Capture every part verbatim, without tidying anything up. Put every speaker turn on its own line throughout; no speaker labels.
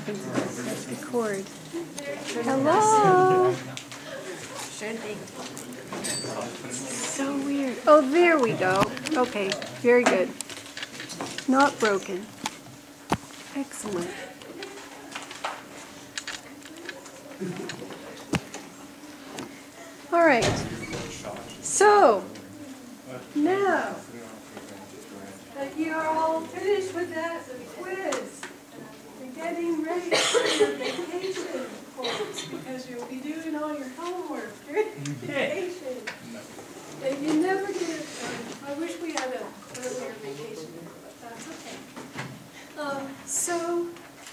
happens if I press record. Hello? So weird. Oh, there we go. Okay, very good. Not broken. Excellent. All right. So, now that you're all finished with that quiz, you're getting ready for your vacation course because you'll be doing all your homework during vacation. And you never did. Um, I wish we had an earlier vacation, but that's okay. Um, so,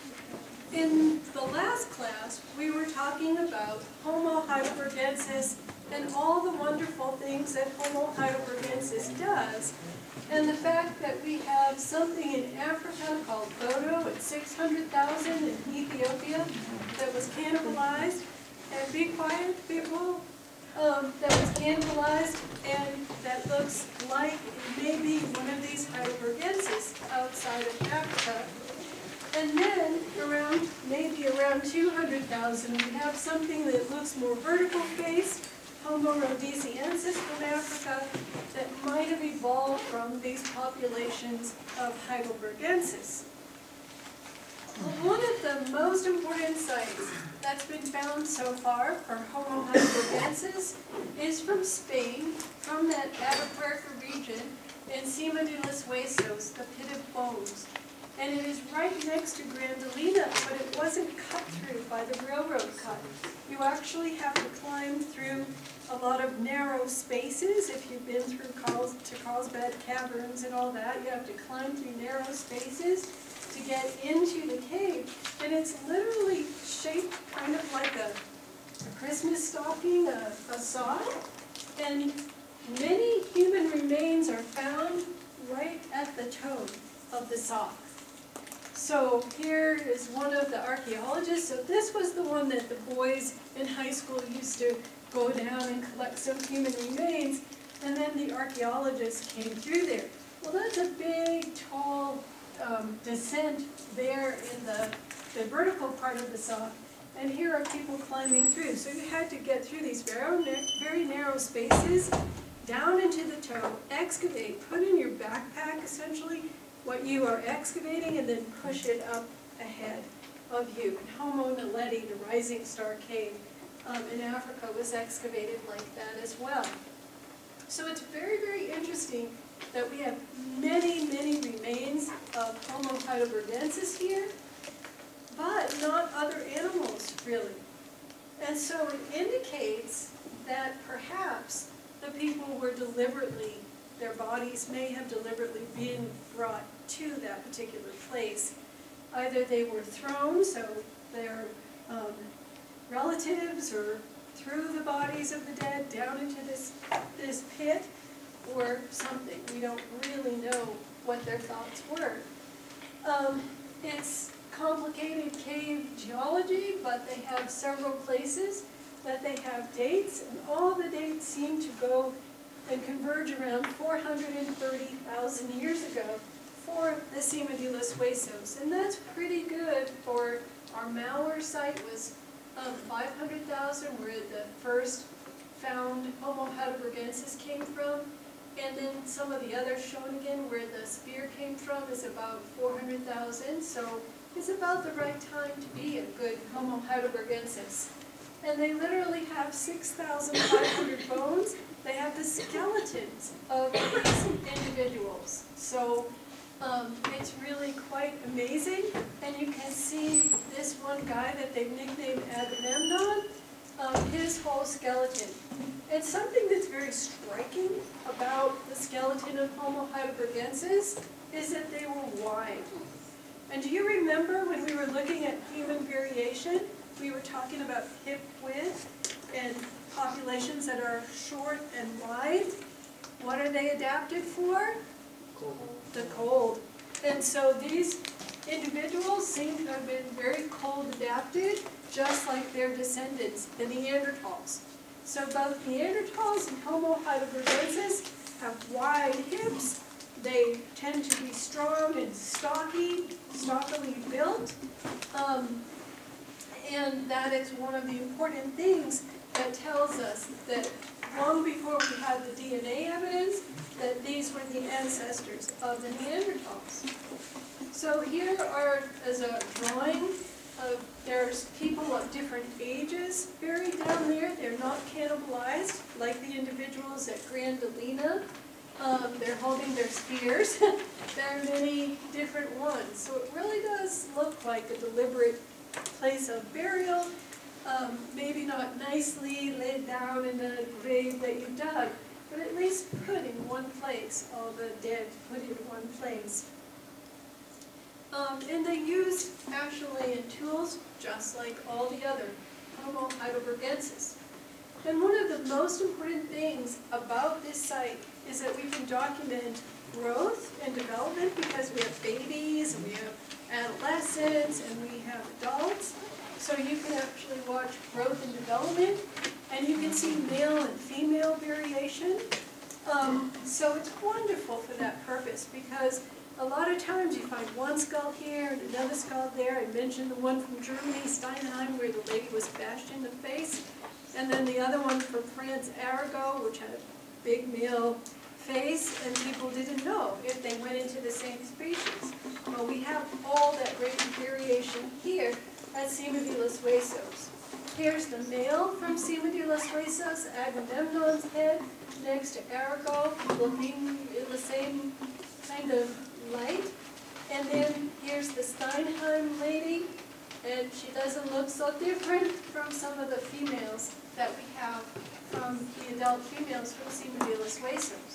in the last class, we were talking about Homo heidelbergensis and all the wonderful things that Homo heidelbergensis does, and the fact that we have something in Africa called Bodo at six hundred thousand in Ethiopia that was cannibalized, and be quiet, people, um, that was cannibalized, and that looks like it may be one of these heidelbergensis outside of Africa. And then, around maybe around two hundred thousand, we have something that looks more vertical-faced, Homo rhodesiensis from Africa, that might have evolved from these populations of heidelbergensis. Well, one of the most important sites that's been found so far for Homo heidelbergensis is from Spain, from that Atapuerca region in Cima de los Huesos, the Pit of Bones. And it is right next to Grandolina, but it wasn't cut through by the railroad cut. You actually have to climb through a lot of narrow spaces. If you've been through Carls to Carlsbad Caverns and all that, you have to climb through narrow spaces to get into the cave. And it's literally shaped kind of like a, a Christmas stocking, a, a sock. And many human remains are found right at the toe of the sock. So here is one of the archaeologists. So this was the one that the boys in high school used to go down and collect some human remains, and then the archaeologists came through there. Well, that's a big, tall um, descent there in the, the vertical part of the sock, and here are people climbing through. So you had to get through these very, very narrow spaces, down into the toe, excavate, put in your backpack, essentially, what you are excavating, and then push it up ahead of you. And Homo naledi, the rising star cave um, in Africa, was excavated like that as well. So it's very, very interesting that we have many, many remains of Homo heidelbergensis here, but not other animals, really. And so it indicates that perhaps the people were deliberately their bodies may have deliberately been brought to that particular place. Either they were thrown, so their um, relatives or threw the bodies of the dead down into this, this pit, or something. We don't really know what their thoughts were. Um, it's complicated cave geology, but they have several places that they have dates, and all the dates seem to go and converge around four hundred thirty thousand years ago for the Cima de los Huesos. And that's pretty good for our Mauer site was um, five hundred thousand, where the first found Homo heidelbergensis came from. And then some of the others shown again, where the spear came from, is about four hundred thousand. So it's about the right time to be a good Homo heidelbergensis. And they literally have six thousand five hundred bones. They have the skeletons of these individuals. So um, it's really quite amazing. And you can see this one guy that they've nicknamed Agamemnon, um, his whole skeleton. And something that's very striking about the skeleton of Homo heidelbergensis is that they were wide. And do you remember when we were looking at human variation, we were talking about hip width and populations that are short and wide? What are they adapted for? Cold. The cold. And so these individuals seem to have been very cold adapted, just like their descendants, the Neanderthals. So both Neanderthals and Homo heidelbergensis have wide hips, They tend to be strong and stocky, stockily built. Um, and that is one of the important things that tells us that long before we had the D N A evidence, that these were the ancestors of the Neanderthals. So here are, as a drawing, of, there's people of different ages buried down there. They're not cannibalized like the individuals at Grandolina. Um, they're holding their spears. There are many different ones. So it really does look like a deliberate place of burial. Um, maybe not nicely laid down in a grave that you dug, but at least put in one place, all the dead put in one place. Um, and they used Acheulean tools just like all the other Homo heidelbergensis. And one of the most important things about this site is that we can document growth and development because we have babies and we have adolescents and we have adults. So you can actually watch growth and development, and you can see male and female variation. Um, so it's wonderful for that purpose because a lot of times you find one skull here and another skull there. I mentioned the one from Germany, Steinheim, where the lady was bashed in the face. And then the other one from France, Arago, which had a big male face, and people didn't know if they went into the same species. Well, we have all that great variation here at Cima de los Huesos. Here's the male from Cima de los Huesos, Agamemnon's head, next to Arago, looking in the same kind of light. And then here's the Steinheim lady, and she doesn't look so different from some of the females that we have from the adult females from Cima de los Huesos.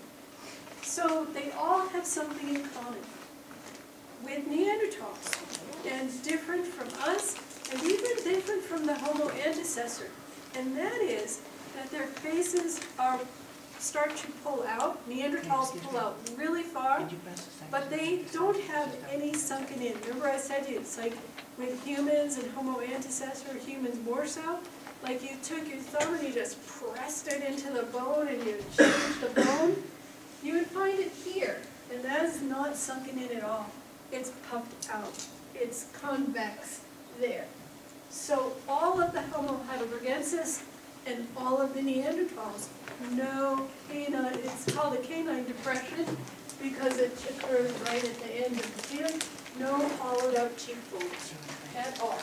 So they all have something in common with Neanderthals, and different from us, and even different from the Homo antecessor. And that is that their faces are start to pull out. Neanderthals pull out really far, but they don't have any sunken in. Remember I said it's like with humans and Homo antecessor, humans more so, like you took your thumb and you just pressed it into the bone and you changed the bone. You would find it here, and that is not sunken in at all. It's puffed out. It's convex there. So all of the Homo heidelbergensis and all of the Neanderthals, no canine, it's called a canine depression because it occurs right at the end of the chin, no hollowed out cheekbones at all.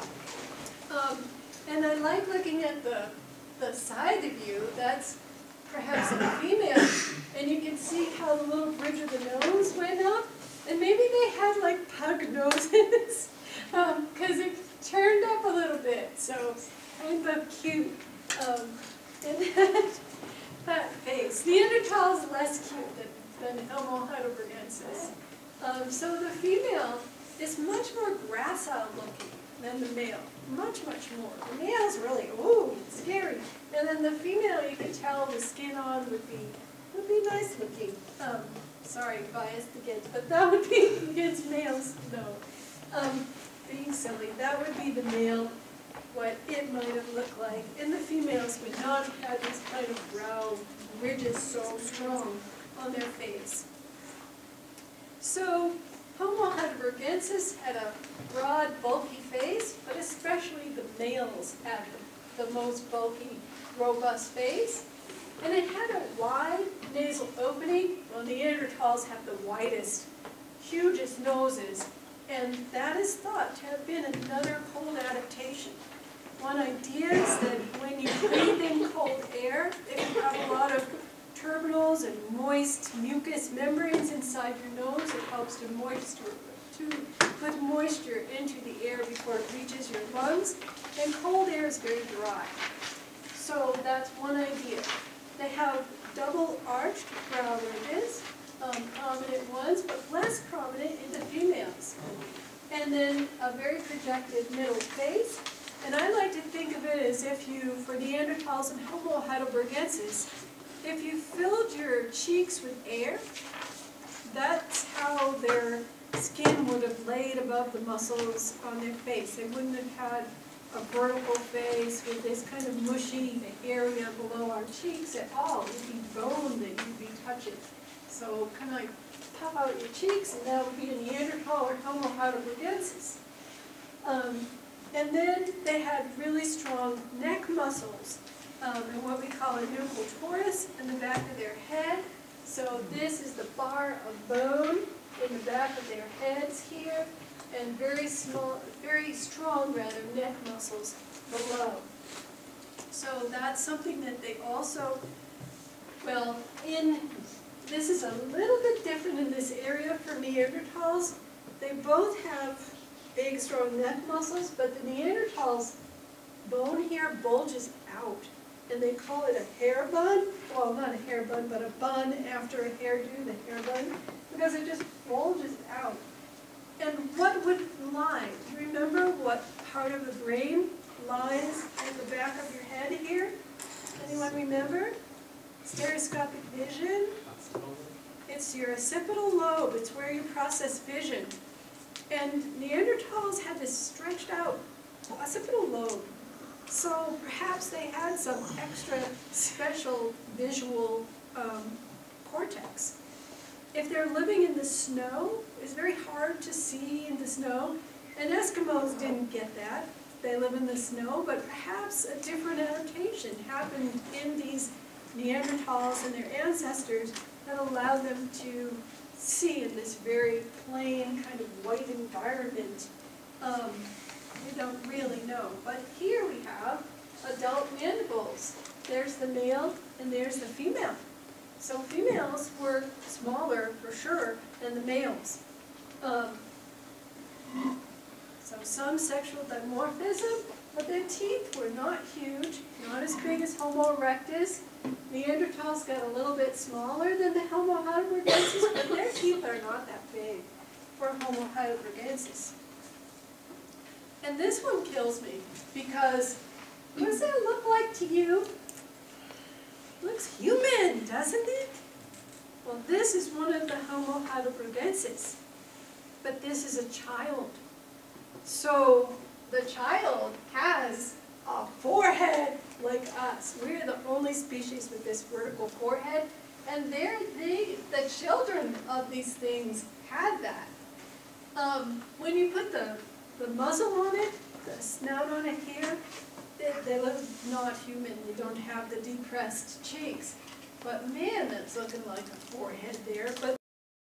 Um, and I like looking at the, the side view. That's perhaps a female, and you can see how the little bridge of the nose went up, and maybe they had like pug noses, because um, it turned up a little bit, so kind of cute. Um, and that, that face. Neanderthal is less cute than, than Homo heidelbergensis. Um, so the female is much more gracile looking than the male. Much, much more. The male's really, ooh, scary. And then the female, you can tell the skin on would be would be nice looking. Um, sorry, biased again, but that would be against males, no. Um, being silly, that would be the male, what it might have looked like. And the females would not have had this kind of brow ridges so strong on their face. So Homo heidelbergensis had a broad, bulky face, but especially the males had the, the most bulky, robust face. And it had a wide nasal opening. Well, Neanderthals have the widest, hugest noses, and that is thought to have been another cold adaptation. One idea is that when you breathe in cold air, if you have a lot of turbinals and moist mucous membranes inside your nose, it helps to moisture, to put moisture into the air before it reaches your lungs, and cold air is very dry. So that's one idea. They have double arched brow ridges, um, prominent ones, but less prominent in the females. And then a very projected middle face. And I like to think of it as if you, for Neanderthals and Homo heidelbergensis, if you filled your cheeks with air, that's how their skin would have laid above the muscles on their face. They wouldn't have had a vertical face with this kind of mushy area below our cheeks at all. It would be bone that you'd be touching. So kind of like puff out your cheeks, and that would be a Neanderthal or Homo heidelbergensis. Um, and then they had really strong neck muscles, um, and what we call a nuchal in the back of their head. So this is the bar of bone in the back of their heads here, and very small, very strong rather, neck muscles below. So that's something that they also, well, in, this is a little bit different in this area for Neanderthals. They both have big, strong neck muscles, but the Neanderthals' bone here bulges out, and they call it a hair bun. Well, not a hair bun, but a bun after a hairdo, the hair bun, because it just bulges out. And what would lie? Do you remember what part of the brain lies in the back of your head here? Anyone remember? Stereoscopic vision. It's your occipital lobe. It's where you process vision. And Neanderthals had this stretched out occipital lobe. So perhaps they had some extra special visual um, cortex. If they're living in the snow, it's very hard to see in the snow. And Eskimos didn't get that. They live in the snow, but perhaps a different adaptation happened in these Neanderthals and their ancestors that allowed them to see in this very plain kind of white environment. Um, we don't really know. But here we have adult mandibles. There's the male and there's the female. So females were smaller for sure than the males. Um, so some sexual dimorphism, but their teeth were not huge, not as big as Homo erectus. Neanderthals got a little bit smaller than the Homo heidelbergensis, but their teeth are not that big for Homo heidelbergensis. And this one kills me, because what does that look like to you? Looks human, doesn't it? Well, this is one of the Homo heidelbergensis, but this is a child. So the child has a forehead like us. We're the only species with this vertical forehead, and they're, they, the children of these things had that. Um, when you put the, the muzzle on it, the snout on it here, They, they look not human. They don't have the depressed cheeks. But man, that's looking like a forehead there. But